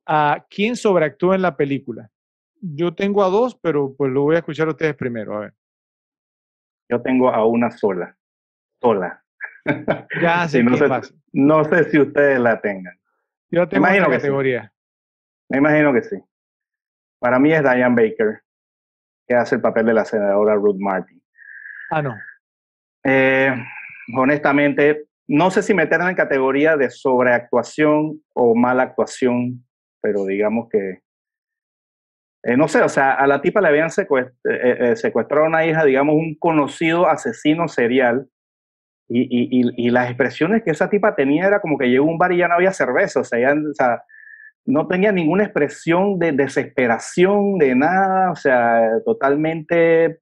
¿A quién sobreactúa en la película? Yo tengo a dos, pero pues lo voy a escuchar a ustedes primero. A ver. Yo tengo a una sola. Ya Y sé quién va a ser. no sé si ustedes la tengan. Yo Me tengo otra imagino que sí. categoría. Me imagino que sí. Para mí es Diane Baker, que hace el papel de la senadora Ruth Martin. Ah, no. Eh, honestamente, no sé si meterla en categoría de sobreactuación o mala actuación, pero digamos que, no sé, o sea, a la tipa le habían secuestrado a una hija, digamos, un conocido asesino serial, y las expresiones que esa tipa tenía era como que llegó a un bar y ya no había cerveza, o sea, no tenía ninguna expresión de desesperación, de nada, o sea, totalmente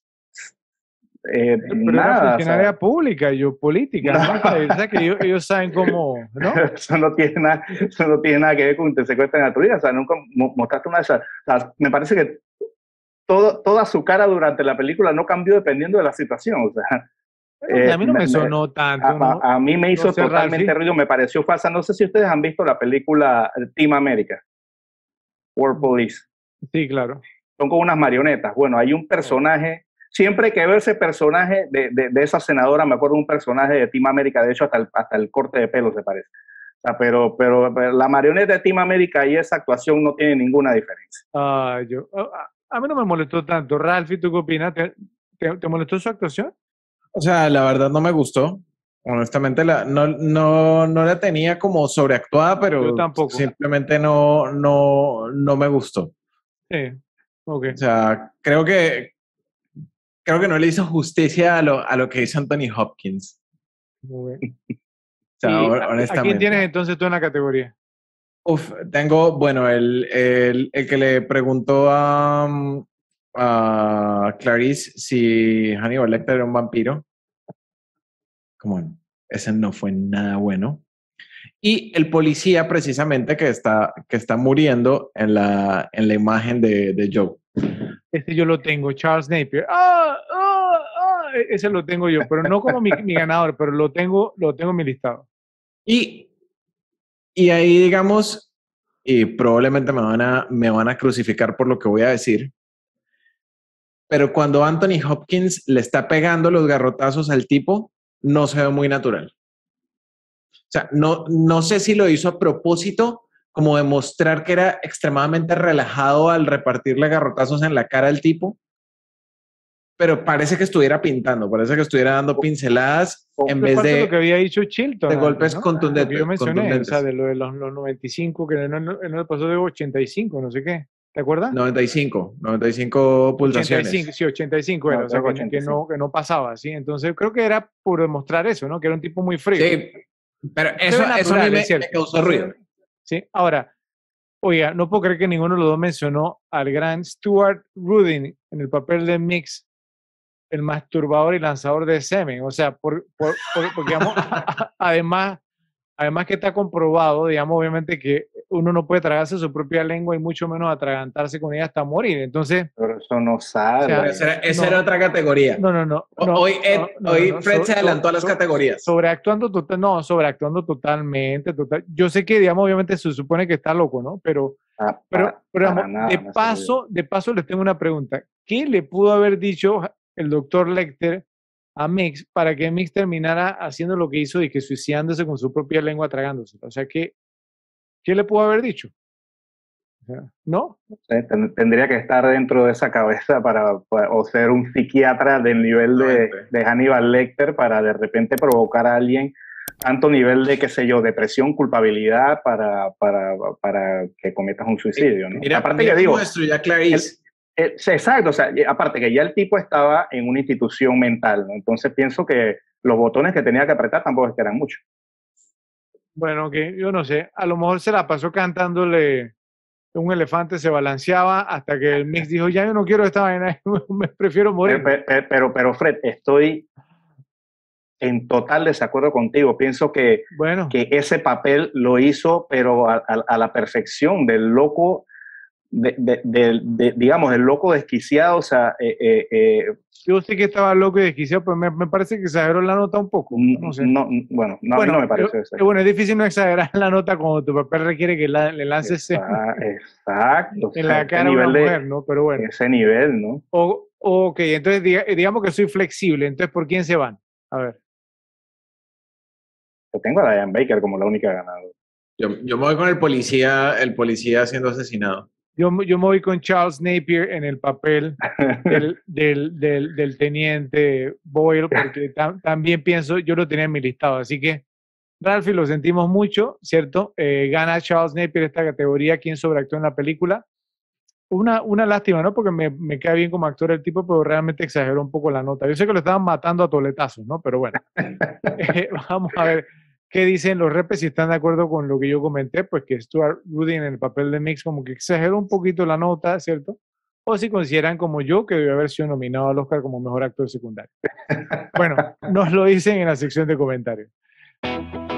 Pero era nada, o sea, funcionaria pública, yo política, ¿no? O sea, que ellos saben cómo, ¿no? eso no tiene nada que ver con que te secuestren a tu vida, o sea, nunca mostraste una de esas, o sea, me parece que toda su cara durante la película no cambió dependiendo de la situación, o sea, Bueno, a mí no me sonó tanto, ¿no? a mí me No hizo sé, totalmente Ralphie. ruido, me pareció falsa. No sé si ustedes han visto la película Team America, World Police. Sí, claro. Son como unas marionetas. Bueno, hay un personaje, siempre que veo ese personaje de esa senadora, me acuerdo de un personaje de Team America, de hecho hasta el corte de pelo se parece. O sea, pero la marioneta de Team America y esa actuación no tiene ninguna diferencia. A mí no me molestó tanto. Ralphie, ¿tú qué opinas? ¿Te molestó su actuación? O sea, la verdad no me gustó. Honestamente, no la tenía como sobreactuada, Yo pero tampoco. simplemente no me gustó. Sí, ok. O sea, creo que no le hizo justicia a lo que hizo Anthony Hopkins. Muy bien. O sea, ¿Y a quién tienes honestamente. entonces tú en la categoría? Uf, tengo, bueno, el que le preguntó a Clarice si Hannibal Lecter era un vampiro. Como ese no fue nada bueno. Y el policía, precisamente, que está muriendo en la imagen de Joe. Este yo lo tengo, Charles Napier. Ese lo tengo yo, pero no como mi ganador, pero lo tengo en mi listado. Y, y ahí, digamos, y probablemente me van a crucificar por lo que voy a decir, pero cuando Anthony Hopkins le está pegando los garrotazos al tipo, no se ve muy natural. O sea, no sé si lo hizo a propósito, como demostrar que era extremadamente relajado al repartirle garrotazos en la cara al tipo, pero parece que estuviera pintando, parece que estuviera dando pinceladas en Es vez parte de lo que había dicho Chilton de antes, golpes ¿no? Lo que yo mencioné, o sea, contundentes. de lo de los 95, que no pasó de 85, no sé qué. ¿Te acuerdas? 95 85, pulsaciones. sí, 85 era, No, o sea, creo que 85. que no pasaba, ¿sí? Entonces creo que era por demostrar eso, ¿no? Que era un tipo muy frío. Sí, pero Se ve eso a mí natural, es me cierto. causó ruido. Sí, ahora, oiga, no puedo creer que ninguno de los dos mencionó al gran Stuart Rudin en el papel de Mix, el masturbador y lanzador de semen. O sea, porque digamos, además que está comprobado, digamos, obviamente que uno no puede tragarse su propia lengua y mucho menos atragantarse con ella hasta morir. Entonces, Pero eso no o sea, Pero sale. esa era no, otra categoría. Hoy Fred se adelantó a las categorías. Sobreactuando totalmente, total. Yo sé que, digamos, obviamente se supone que está loco, ¿no? Pero digamos, Para nada, no se olvide. de paso les tengo una pregunta. ¿Qué le pudo haber dicho el doctor Lecter a Mix para que Mix terminara haciendo lo que hizo y que suicidándose con su propia lengua tragándose? O sea, ¿qué le pudo haber dicho? O sea, ¿no? Tendría que estar dentro de esa cabeza o ser un psiquiatra del nivel de Hannibal Lecter para de repente provocar a alguien tanto nivel de, qué sé yo, depresión, culpabilidad para que cometas un suicidio, ¿no? Aparte mira que cómo digo, destruyó a Clarice. exacto, o sea, aparte que ya el tipo estaba en una institución mental, ¿no? Entonces pienso que los botones que tenía que apretar tampoco es que eran muchos. Bueno, que yo no sé, a lo mejor se la pasó cantándole un elefante, se balanceaba hasta que el Mix dijo, ya yo no quiero esta vaina, me prefiero morir. Pero Fred, estoy en total desacuerdo contigo. Pienso Bueno, que ese papel lo hizo, pero a la perfección del loco. digamos, del loco desquiciado, o sea, yo sé que estaba loco y desquiciado, pero me parece que exageró la nota un poco. No sé. Bueno, a mí no me parece eso. Bueno, es difícil no exagerar la nota cuando tu papel requiere que le lances Exacto. en la cara a una mujer, ¿no? Pero bueno. Ese nivel, ¿no? Ok, entonces digamos que soy flexible. Entonces, ¿por quién se van? A ver. Yo tengo a Diane Baker como la única ganadora. Yo me voy con el policía siendo asesinado. Yo me voy con Charles Napier en el papel del teniente Boyle, porque también pienso, yo lo tenía en mi listado. Así que, Ralphie, lo sentimos mucho, ¿cierto? Gana Charles Napier esta categoría, quien sobreactuó en la película. Una lástima, ¿no? Porque me cae bien como actor el tipo, pero realmente exageró un poco la nota. Yo sé que lo estaban matando a toletazos, ¿no? Pero bueno, vamos a ver qué dicen los repes, si están de acuerdo con lo que yo comenté, pues que Stuart Rudy en el papel de Mix como que exageró un poquito la nota, ¿cierto? O si consideran como yo que debe haber sido nominado al Oscar como mejor actor secundario. Bueno, nos lo dicen en la sección de comentarios.